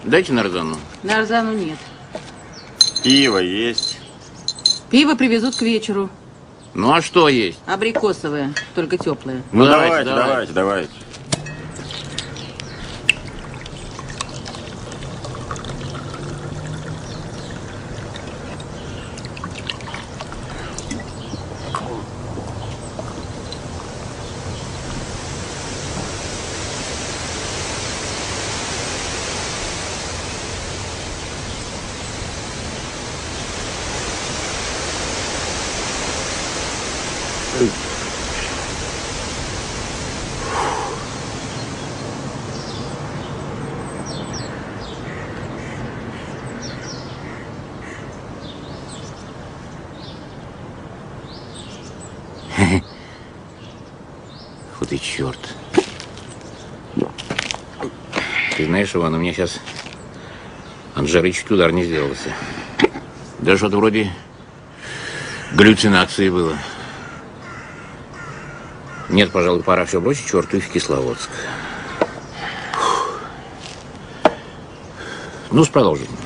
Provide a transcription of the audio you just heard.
Дайте нарзану. Нарзану нет. Пиво есть. Пиво привезут к вечеру. Ну а что есть? Абрикосовое, только теплое. Ну давайте. Фу ты, черт. Ты знаешь, Иван, у меня сейчас от жары чуть удар не сделался. Даже что-то вроде галлюцинации было. Нет, пожалуй, пора все бросить, черту, и в Кисловодск. Ну, продолжим.